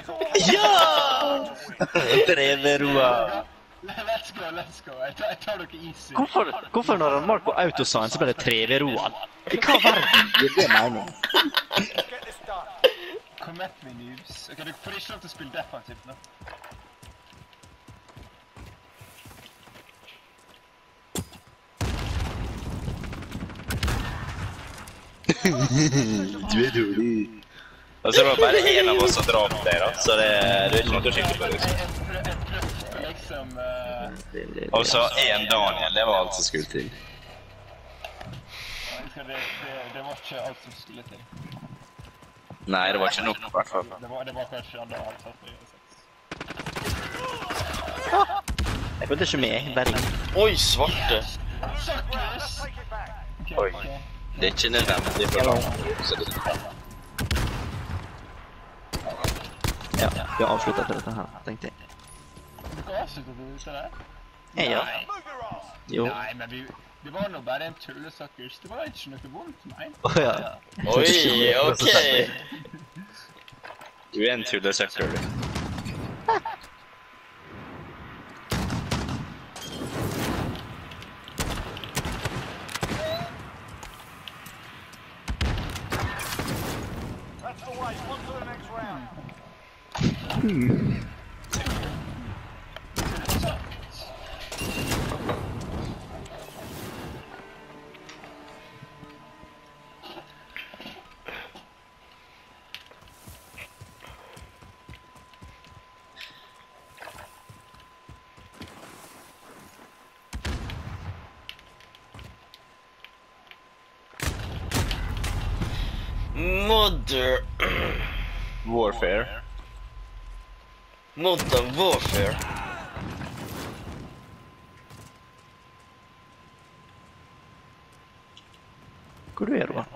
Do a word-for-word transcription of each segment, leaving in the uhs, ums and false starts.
Ja! Dreveroa. Let's go, let's go. Jeg tar, jeg tar dere easy. Hvorfor, hvorfor når han Marco autosign, så ble det Treveroa? I hva verden gir det mening? Kom etter meg, noobs. Ok, dere får ikke lov til å spille defensivt nå. Du er dårlig. Altså, det var bare en av oss som drar opp deg, da. Så det, det er ikke noe å skikke på det. Liksom... Og så en Daniel, det var alt som skulle til. Det, det, det var ikke alt som skulle til. Nei, det var ikke nok, i hvert fall. Det var, det var kanskje andre alt satt på gjøre seks. Jeg følte ikke med, bare... Oi, svarte! Oi. Det er ikke nødvendig for langt, så det er ja, vi har avsluttet dette her, tenkte jeg. Du kan avslutte det ute der? Ja. Jo. Nei, men vi... Det var nå bare en tullesuckers. Det var ikke noe vondt, nei. Åja. Oi, ok. Du er en tullesucker, du. Hmm. Mother... Warfare. Modern Warfare. Hvor er du, da?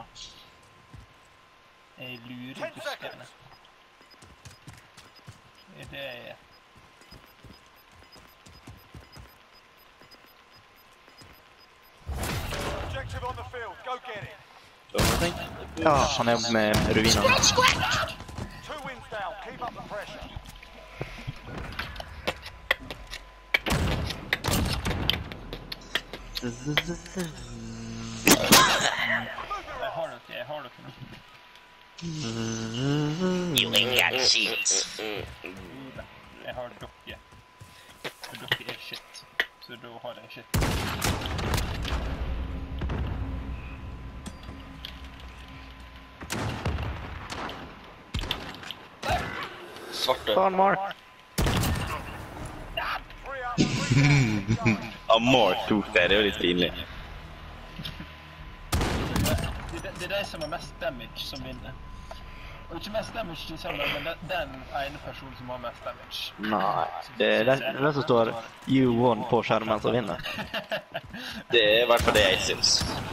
Jeg lurer i buskene. Er det jeg... Objective on the field, go get it. Ja, han er med ruiner. Two wins down, keep up the pressure. Jeg har dere, jeg har dere nå. You ain't got shit. Jeg har dere. For dere er shit. Så da har jeg shit. Svarte. Faen, Mark. Ja, Mark tok det, det er jo litt pinlig. Det, det er de som har mest damage som vinner. Og ikke mest damage til sammen, men det, den ene personen som har mest damage. Nei, det er den, den som står you won på skjermen som vinner. Det er i hvert fall det jeg synes.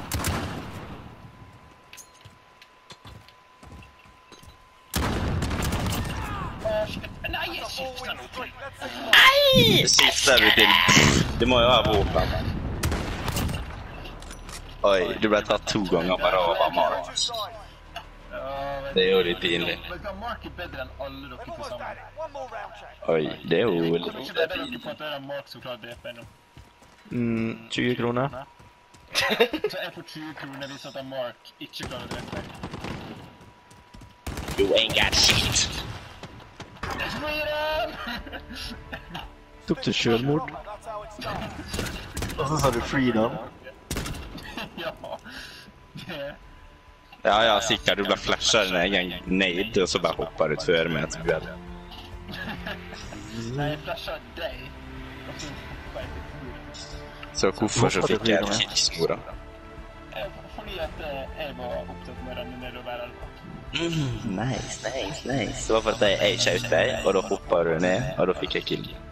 Nei, jeg skifter noe. Det skifter du til. Det må jo være våpen. Oi, du ble tatt to ganger bare over Mark. Det er jo litt pinlig. Men Mark er bedre enn alle dere til sammen. Oi, det er jo litt Ikke det er dere på at det er Mark som klarer D P nå. mm, tjue kroner. Så jeg får tjue kroner hvis at Mark ikke klarer D P. You ain't got shit. Tok du selvmord? Og så sa du freedom. Ja, det... Ja, ja, sikkert. Du ble flashet din egen nade, og så bare hopper du før med et duell. Nei, jeg flashet deg. Og så hopper jeg til hodet. Så hvorfor så fikk jeg et kicksmor da? Fordi at jeg var opptatt med å renne ned og være alvor. Mm, nice, nice, nice. Det var for at jeg skjøt deg, og da hoppet du ned, og da fikk jeg kill.